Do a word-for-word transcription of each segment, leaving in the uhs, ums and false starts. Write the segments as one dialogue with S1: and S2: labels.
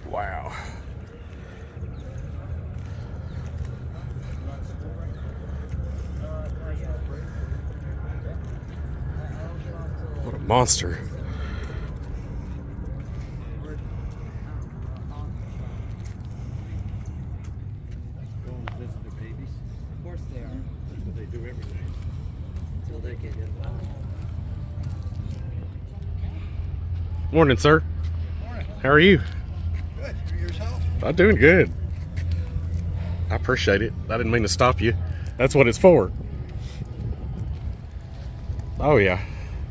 S1: Wow. What a monster.
S2: Of course they are. That's what they do every day. Until they get in.
S1: Morning, sir.
S3: Morning.
S1: How are you?
S3: Good. Yourself?
S1: I'm doing good. I appreciate it. I didn't mean to stop you. That's what it's for. Oh, yeah.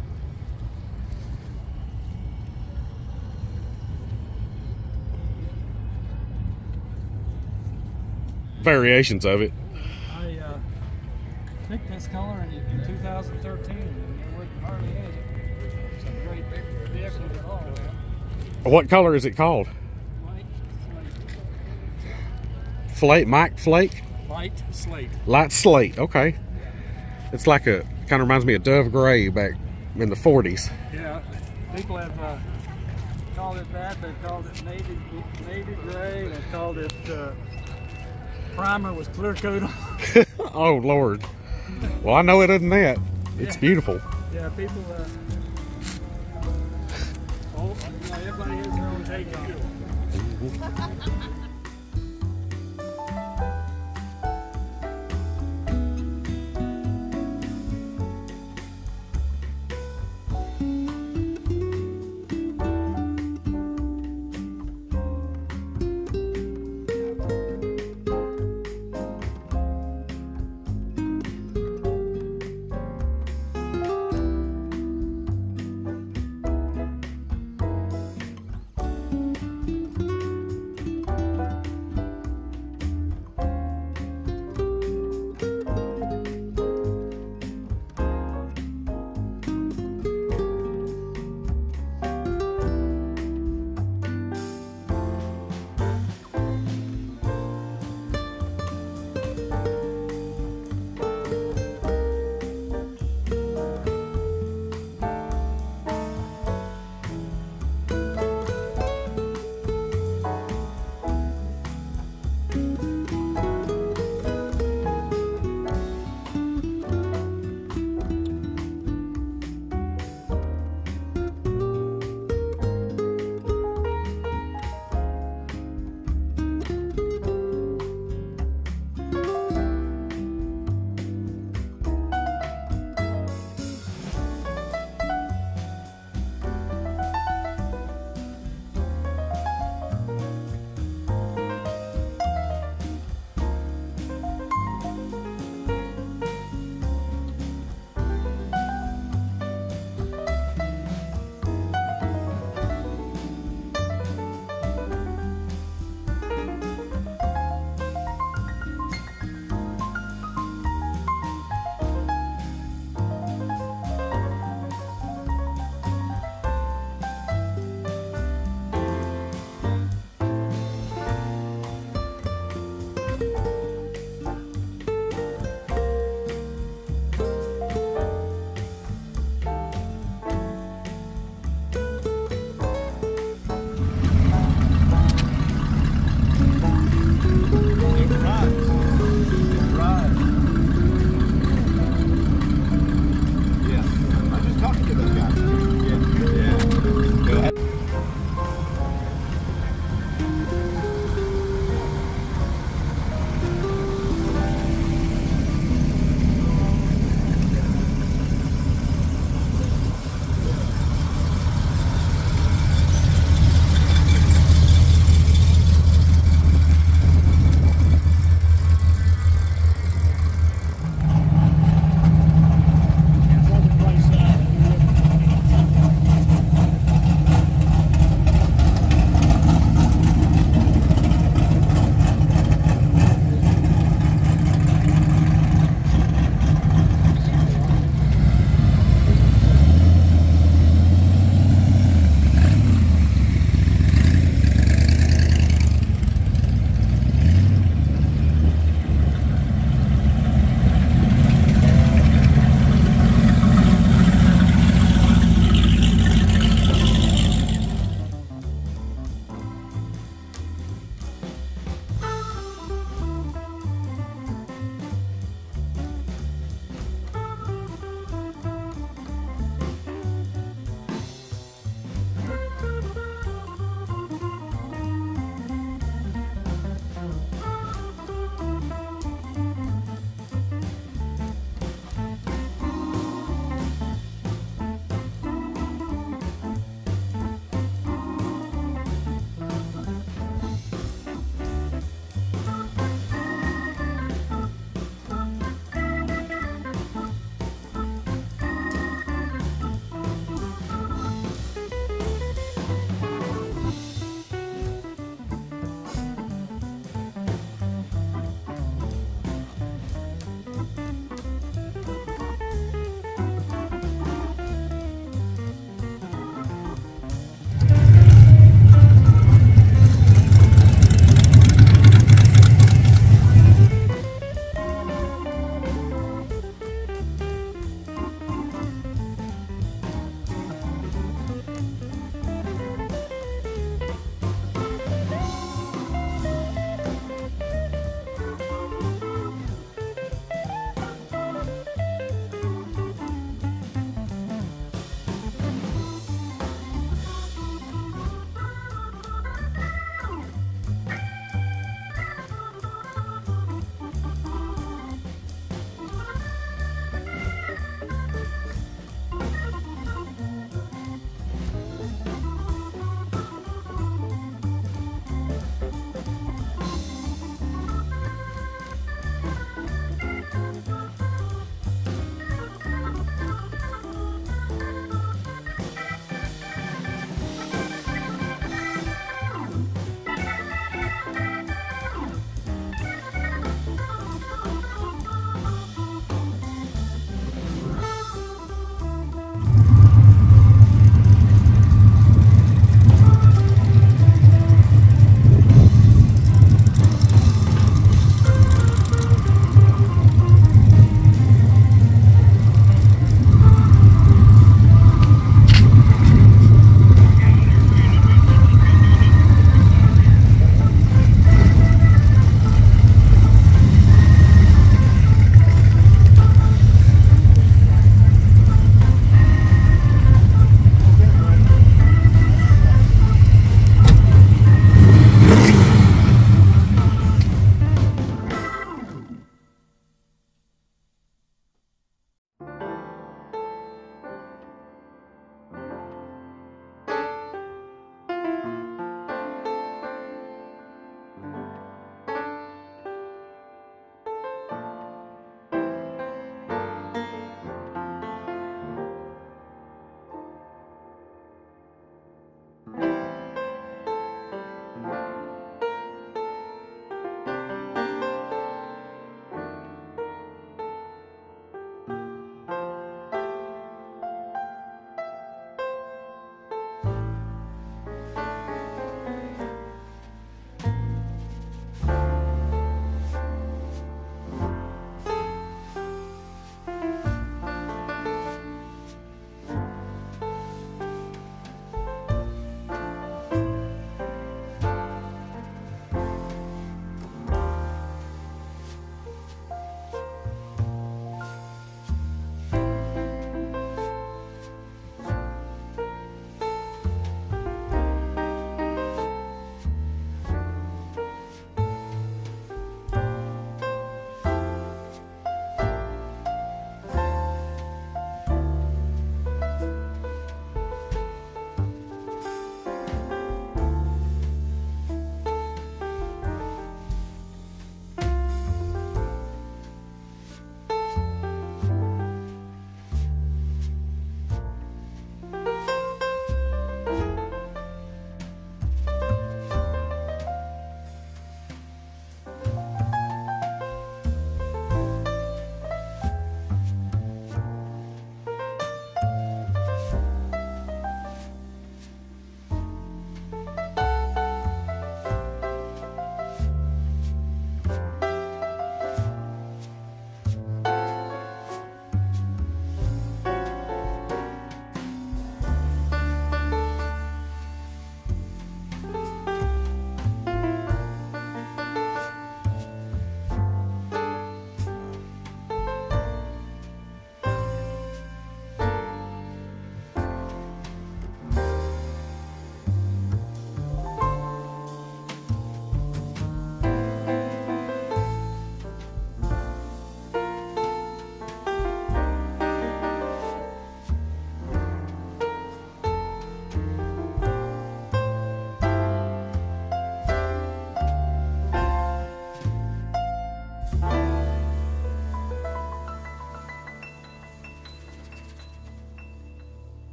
S1: Variations of it.
S2: I uh, picked this color in, in two thousand thirteen, and it wouldn't hardly use it. It's a great big vehicle to haul.
S1: What color is it called?
S2: Light slate.
S1: Flake, Mike Flake?
S2: Light slate.
S1: Light slate, okay. It's like a, kind of reminds me of Dove Gray back in the forties.
S2: Yeah, people have uh, called it that. They've called it navy, navy gray. They've called it uh, primer with clear coat on.
S1: Oh, Lord. Well, I know it isn't that. It's
S2: Yeah.
S1: beautiful.
S2: Yeah, people, uh, oh, you know, everybody has their own take on it.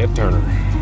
S1: Ed Turner.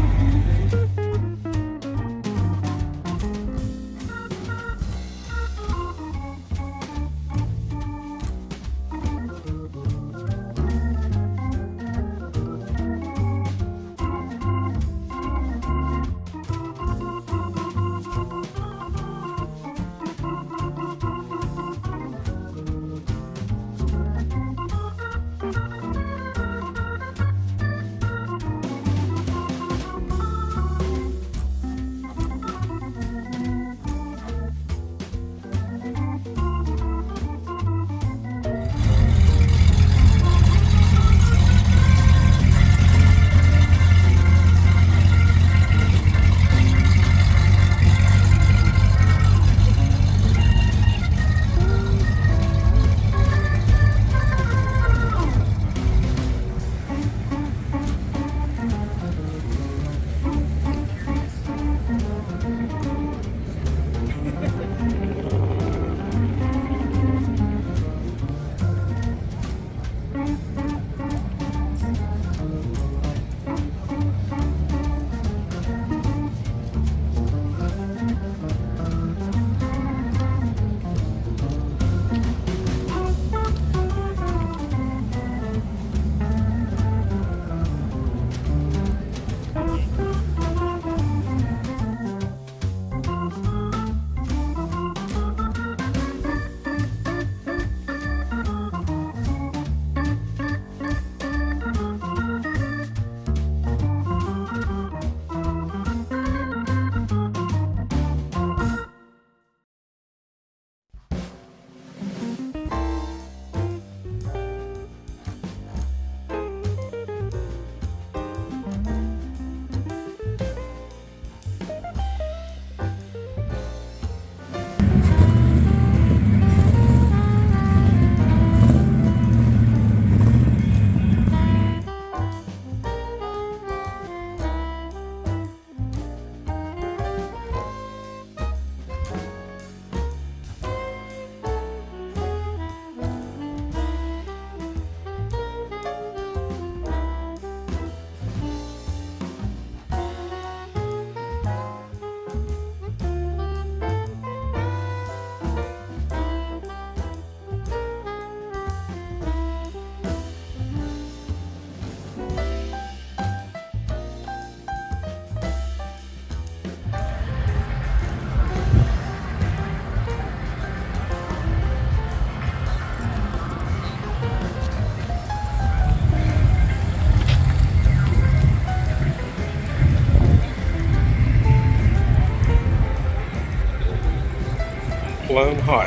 S1: Plum hot.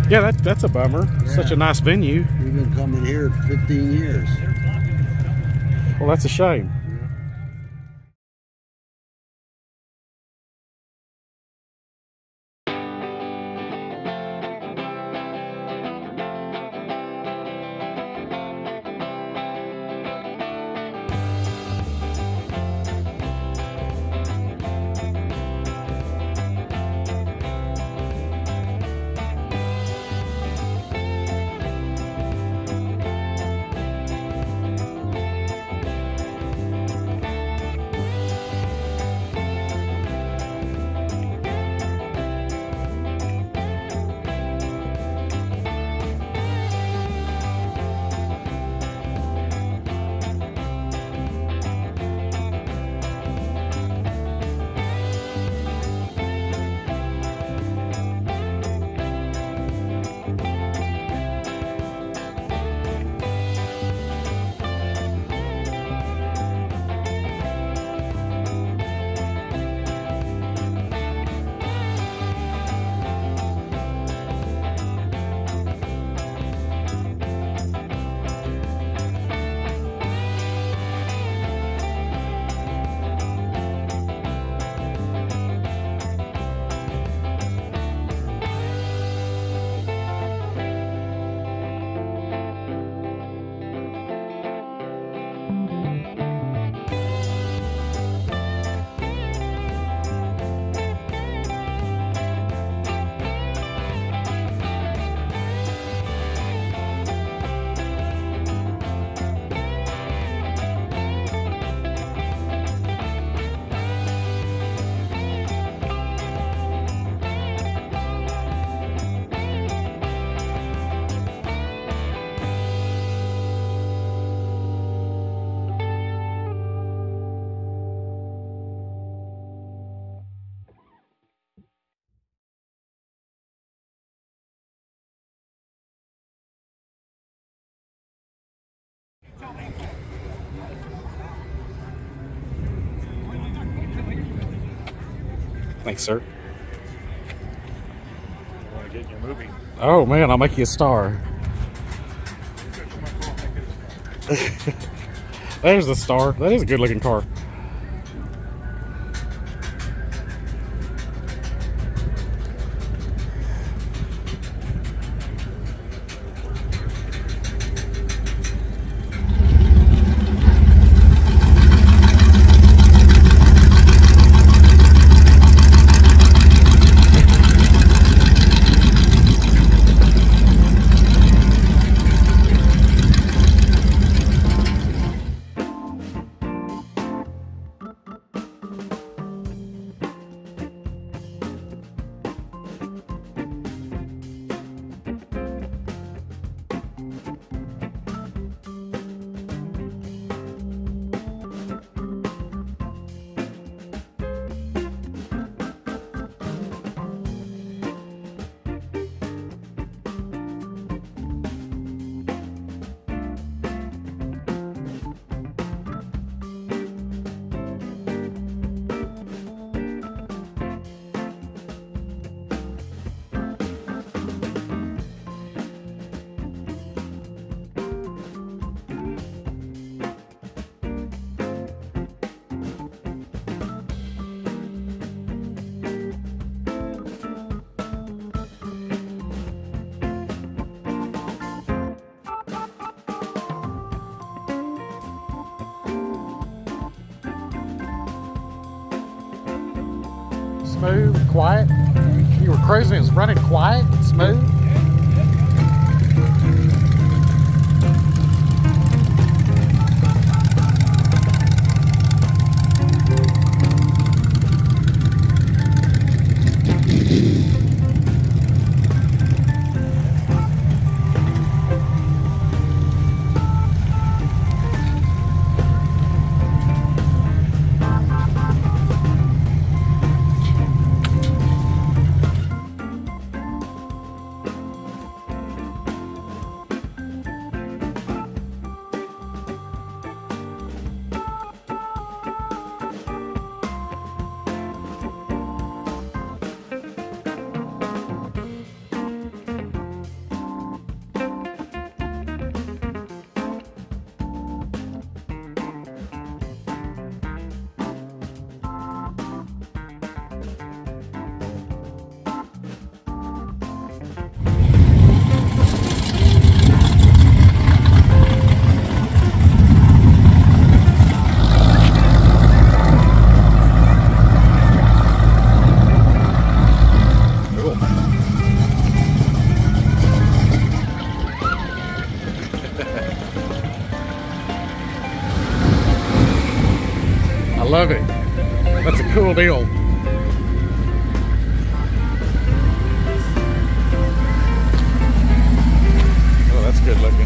S1: Yeah, that, that's a bummer.
S3: Yeah.
S1: Such a nice venue.
S3: We've been coming here fifteen years.
S1: Well, that's a shame. Thanks, sir.
S4: Want to get in your movie?
S1: Oh man, I'll make you a star. There's the star. That is a good looking car. Smooth, quiet. You were cruising, it was running quiet, smooth. That's a cool deal. Oh, that's good looking.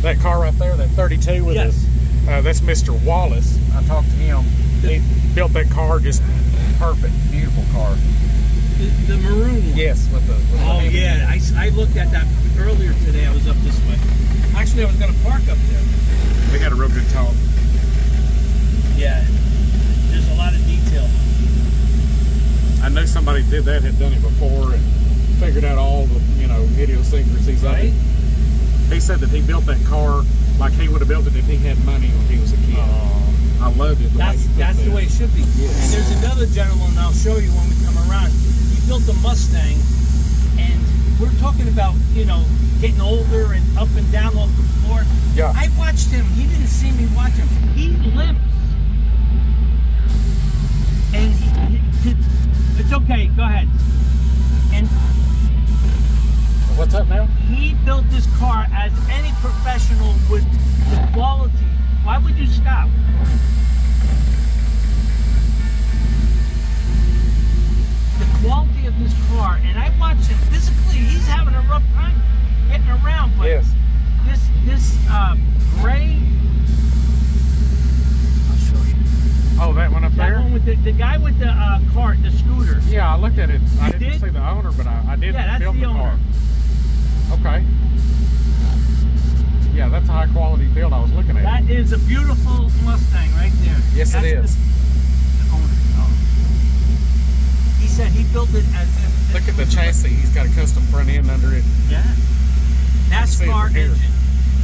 S1: That car right there, that thirty-two with
S2: Yes.
S1: us, uh, that's Mister Wallace. I talked to him. He built that car just perfect, beautiful car.
S2: The, the maroon one.
S1: Yes, with the. With
S2: Oh
S1: the
S2: yeah, I, I looked at that earlier today. I was up this way. Actually, I was going to park up there.
S1: We had a real good talk.
S2: Yeah, there's a lot of detail.
S1: I know somebody did that, had done it before, and figured out all the, you know, idiosyncrasies of
S2: Right?
S1: it. He said that he built that car like he would have built it if he had money when he was a kid. I loved it. The
S2: That's
S1: way he
S2: that's
S1: built
S2: the
S1: that.
S2: way it should be.
S1: Yes.
S2: And there's another gentleman, and I'll show you when we come around. He built a Mustang, and we're talking about, you know, getting older and up and down off the floor.
S1: Yeah.
S2: I watched him. He didn't see me watch him. He limps. And he, he, it's okay. Go ahead. And
S1: What's up now?
S2: he built this car as any professional would. The quality. Why would you stop? The quality of this car, and I watched him physically. He's having a rough time getting around. But
S1: Yes.
S2: this this uh, gray. I'll show you.
S1: Oh, that one up
S2: That
S1: there?
S2: one with the, the guy with the uh, cart, the scooter.
S1: Yeah, I looked at it. I
S2: You
S1: didn't
S2: did?
S1: see the owner, but I, I did
S2: Yeah, that's
S1: build
S2: the
S1: the, car.
S2: owner.
S1: Okay. Yeah, that's a high quality build I was looking at.
S2: That is a beautiful Mustang right there.
S1: Yes, it
S2: That's
S1: is.
S2: The, the owner. Oh. He said he built it as if.
S1: Look at the chassis. He's got a custom front end under it.
S2: Yeah.
S1: see it
S2: NASCAR
S1: from here.
S2: engine.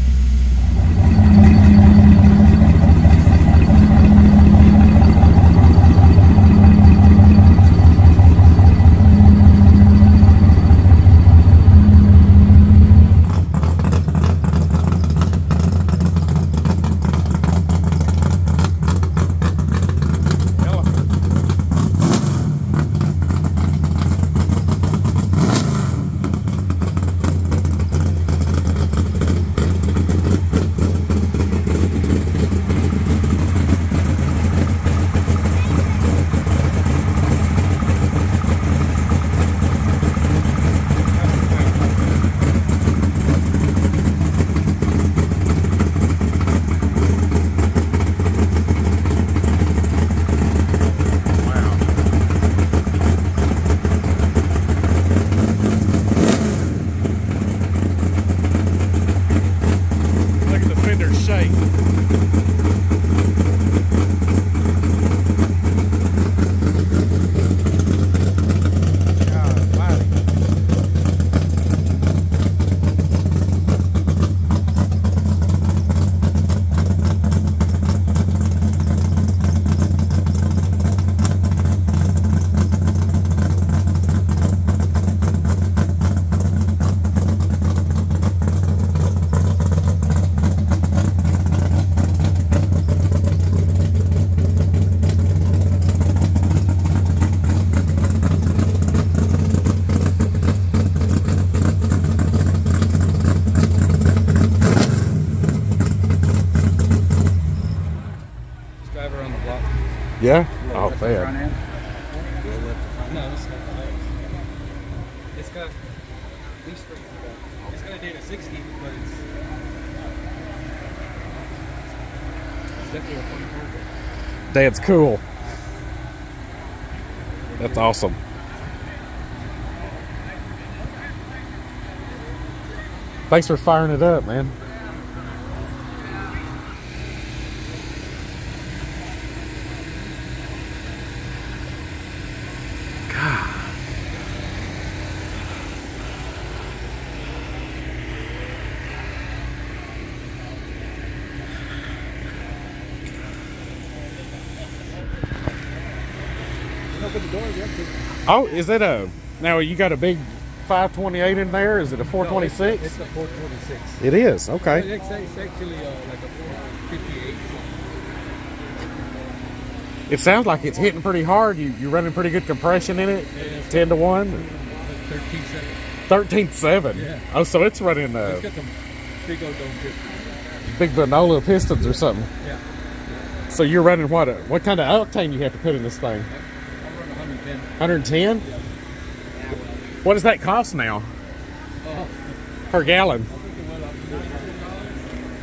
S1: Yeah? Oh, fair.
S4: No, it's got it's got these straight. It's got a data sixty, but it's it's definitely a fun car.
S1: Dad's cool. That's awesome. Thanks for firing it up, man.
S4: Open the door, yeah.
S1: Oh, is it a... Now, you got a big five twenty-eight in there? Is it a four twenty-six?
S4: No, it's, it's a four twenty-six.
S1: It is, okay.
S4: It's, it's actually uh, like a four fifty-eight.
S1: It sounds like it's hitting pretty hard. You, you're running pretty good compression in it?
S4: Yeah, it's
S1: ten to one?
S4: thirteen seven.
S1: thirteen seven?
S4: Yeah.
S1: Oh, so it's running uh,
S4: It's got some big old dome pistons.
S1: big vanilla pistons or something.
S4: Yeah.
S1: So you're running what? uh, What kind of octane you have to put in this thing?
S4: I'm running one ten.
S1: one ten?
S4: Yeah.
S1: What does that cost now
S4: Oh,
S1: per gallon?
S4: I think it went up nine hundred dollars.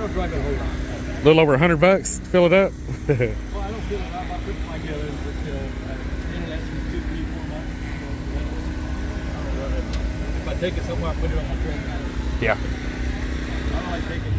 S2: I'll drive it a whole lot.
S1: A little over a hundred bucks to fill it up.
S2: Well, I don't feel it up. I put my together until uh, internet from two people. If I take it somewhere, I put it on my truck.
S1: Yeah.
S2: I don't like taking.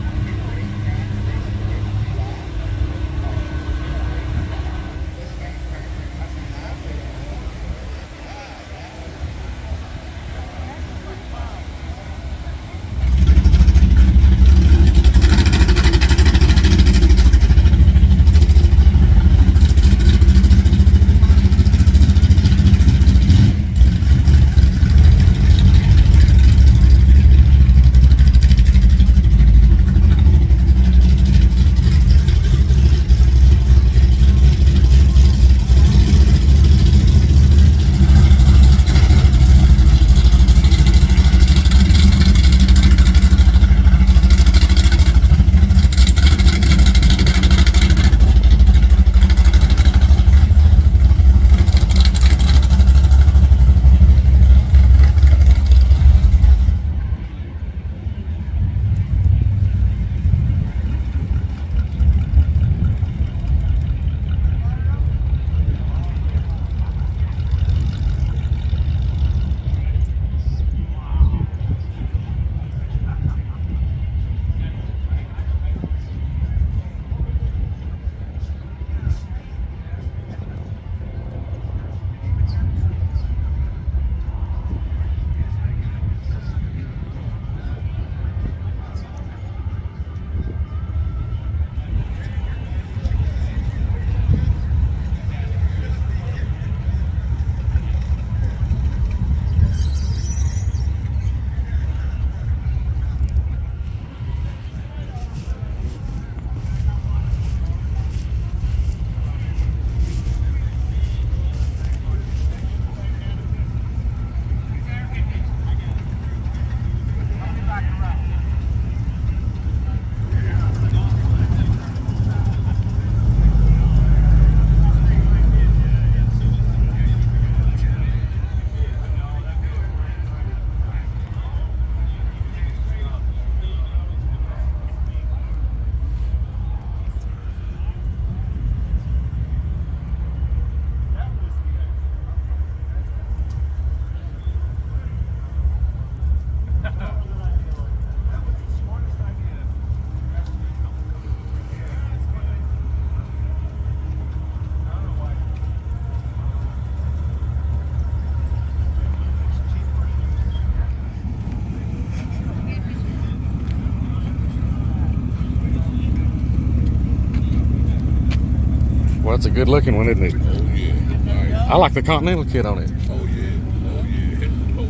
S1: Well, that's a good looking one, isn't it?
S3: Oh yeah. Nice.
S1: I like the Continental kit on it.
S3: Oh yeah. Oh yeah. Oh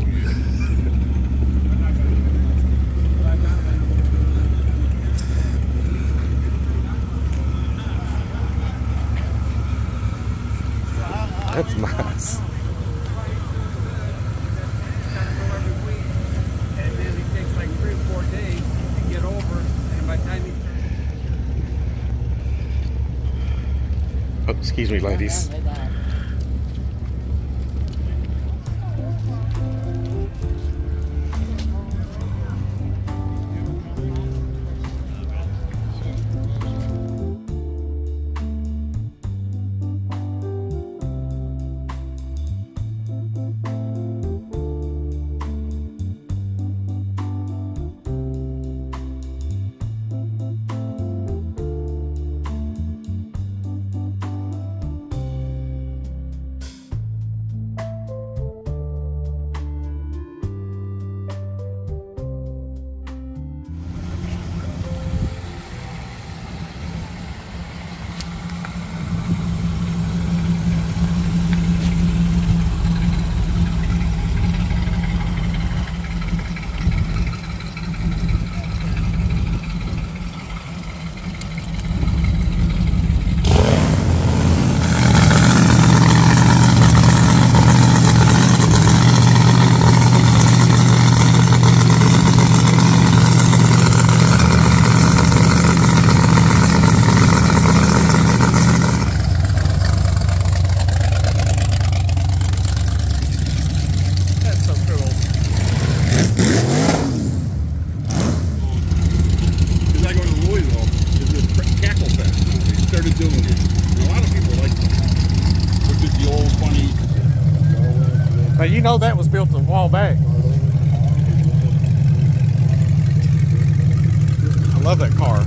S3: yeah.
S1: That's nice.
S2: And then it takes like three or four days to get over, and by the time you
S1: Oh, excuse me, ladies. Love that car.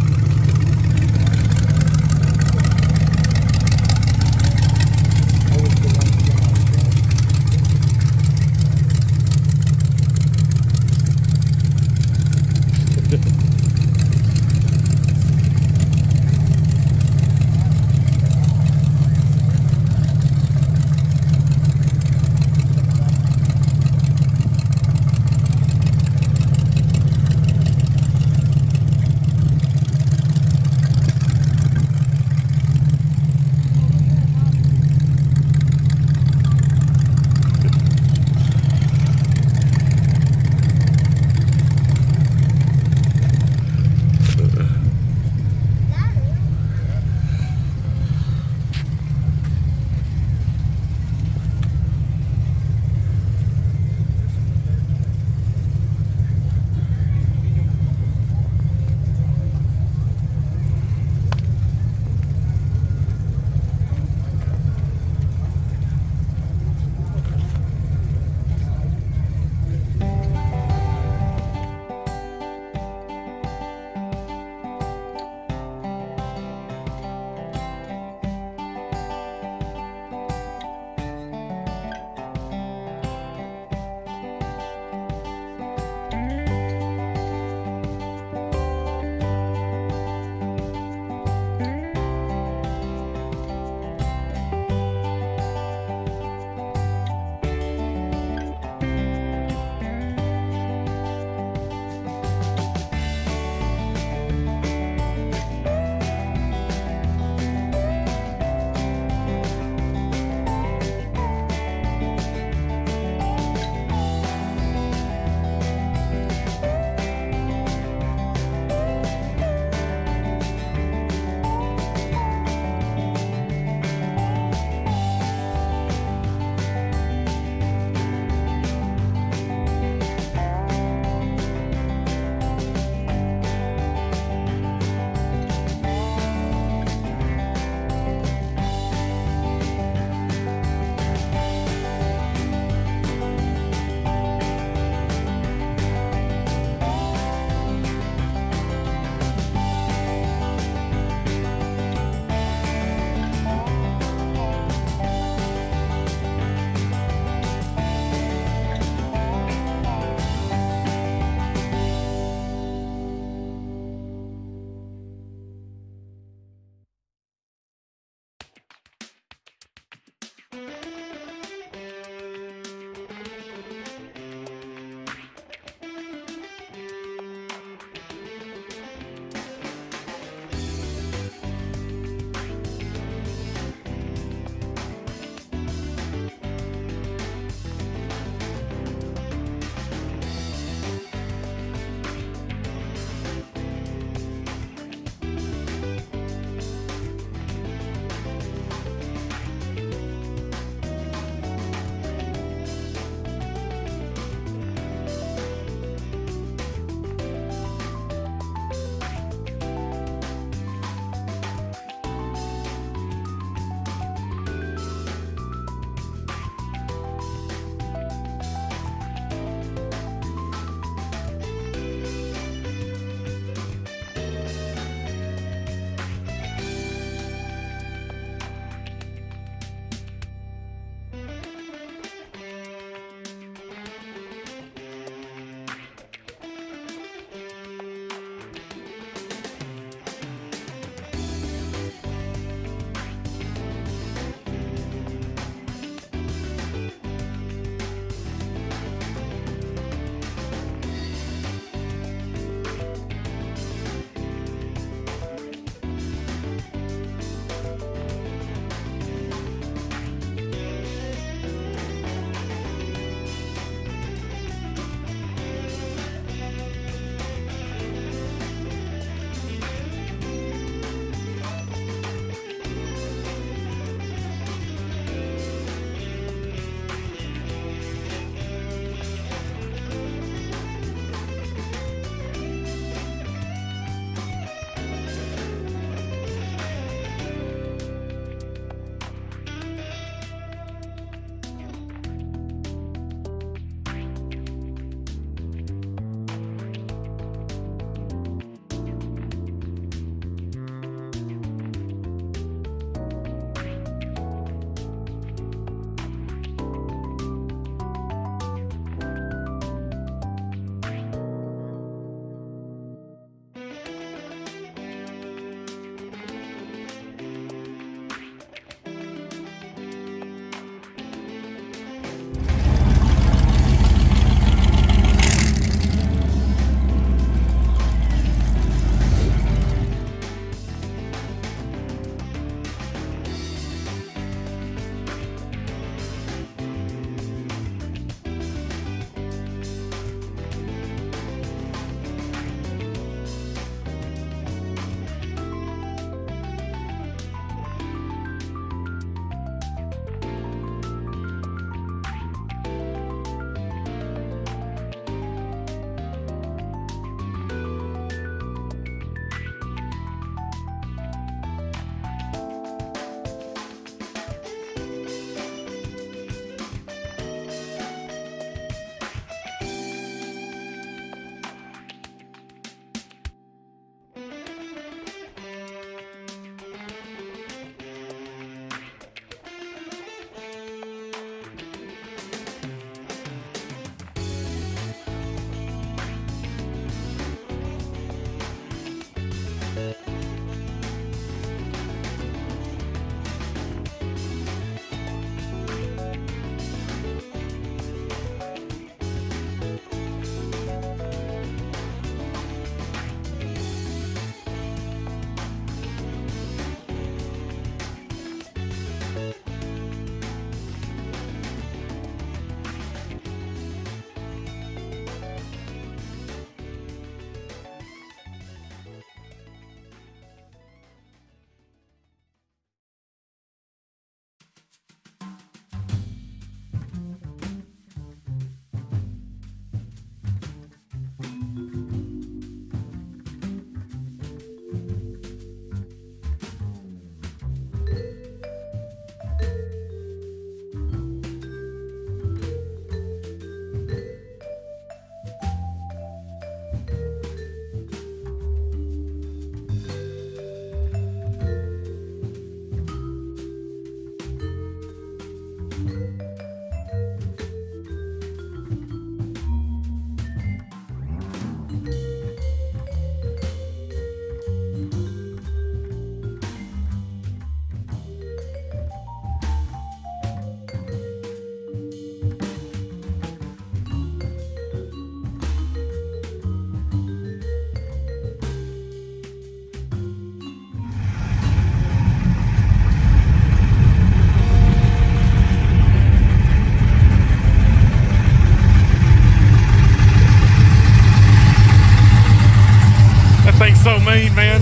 S1: That's so mean, man.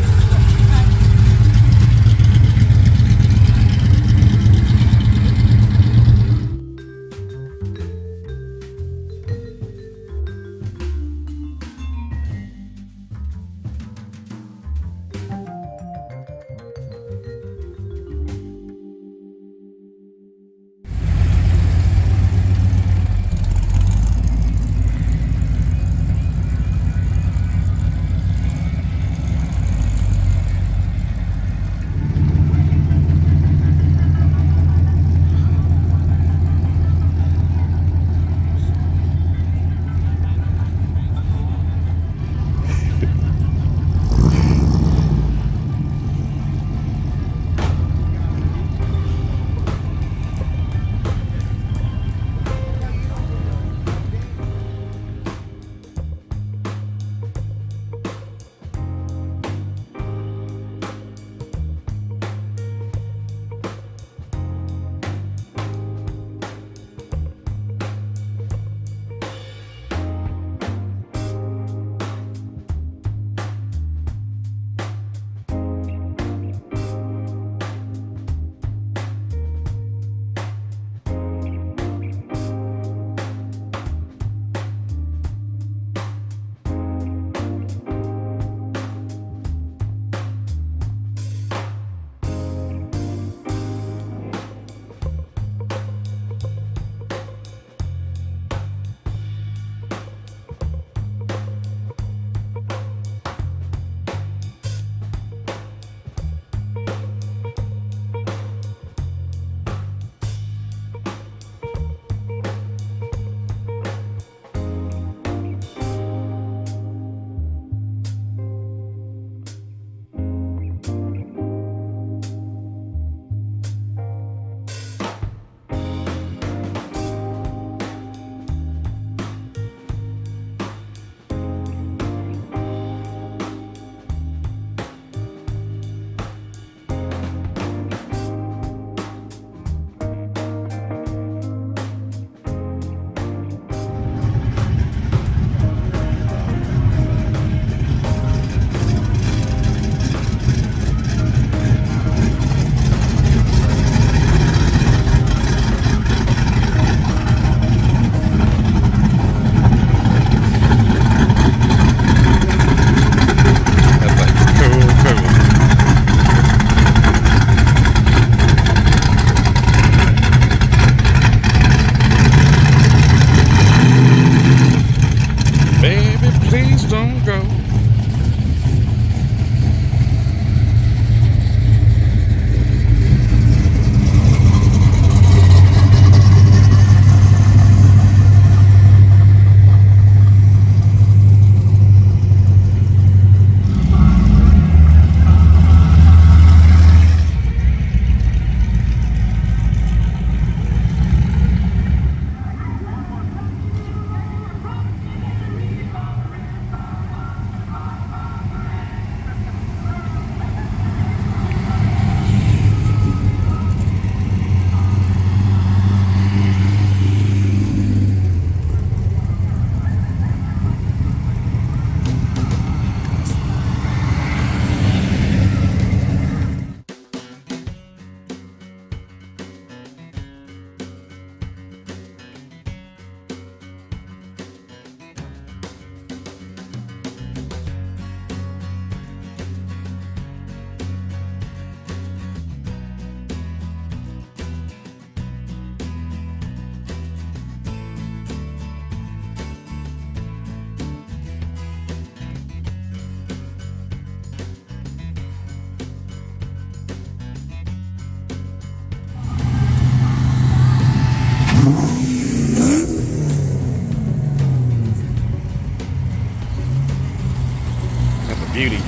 S1: beauty.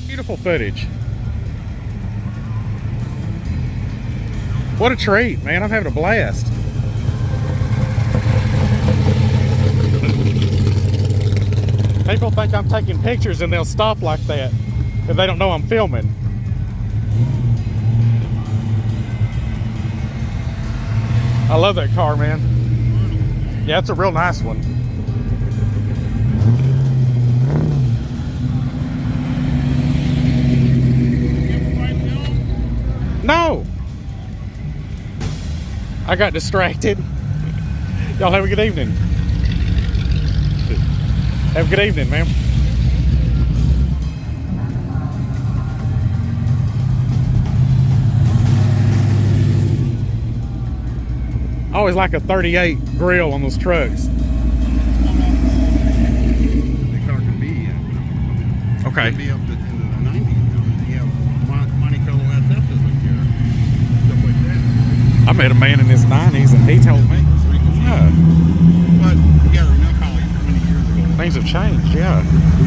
S1: Beautiful footage. What a treat, man. I'm having a blast. People think I'm taking pictures and they'll stop like that if they don't know I'm filming. I love that car, man. Yeah, it's a real nice one. No! I got distracted. Y'all have a good evening. Have a good evening, ma'am. I always like a thirty-eight grill on those trucks.
S3: The car can be, uh,
S1: Okay.
S3: can be up to, into the nineties. You have Mon Monticello S S's in here, stuff like that.
S1: I met a man in his nineties and he told me, yeah,
S3: But you gotta remember how many years ago.
S1: things have changed, yeah.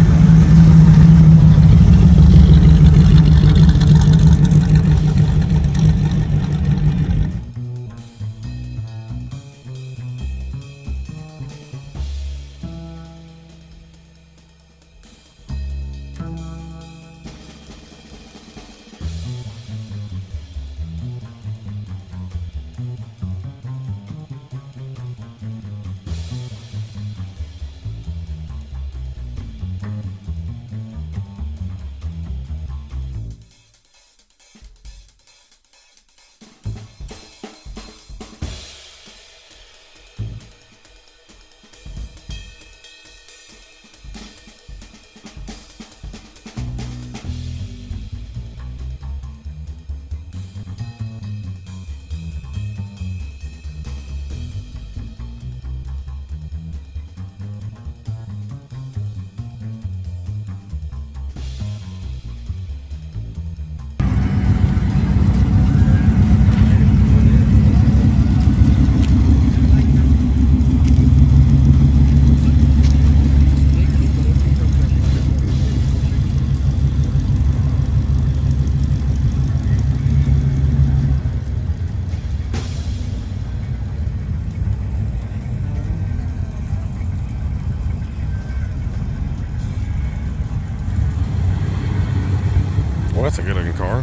S1: Well, that's a good looking car.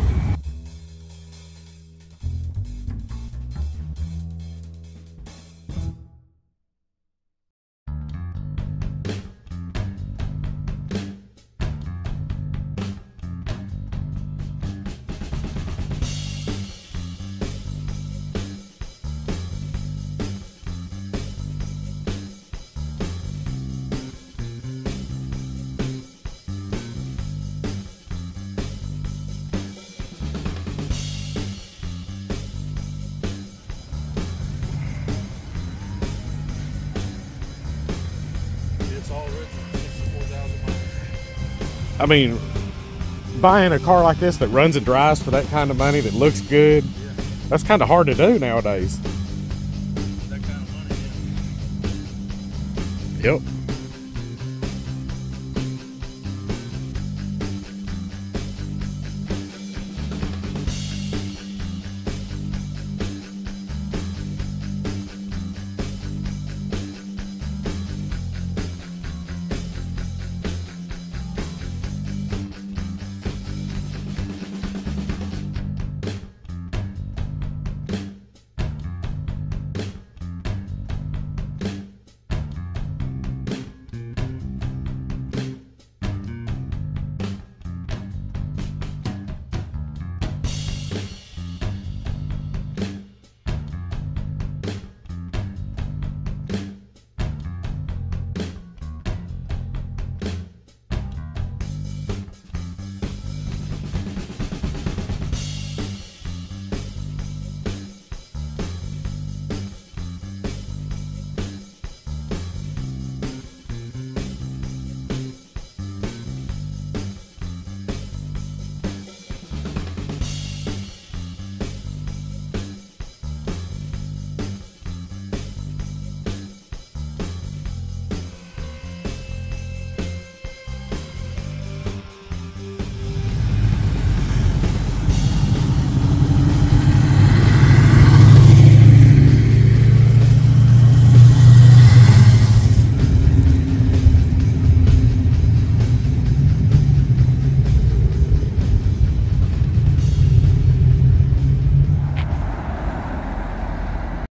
S1: I mean, buying a car like this that runs and drives for that kind of money, that looks good, yeah, that's kind of hard to do nowadays.
S3: That kind of money, yeah.
S1: Yep.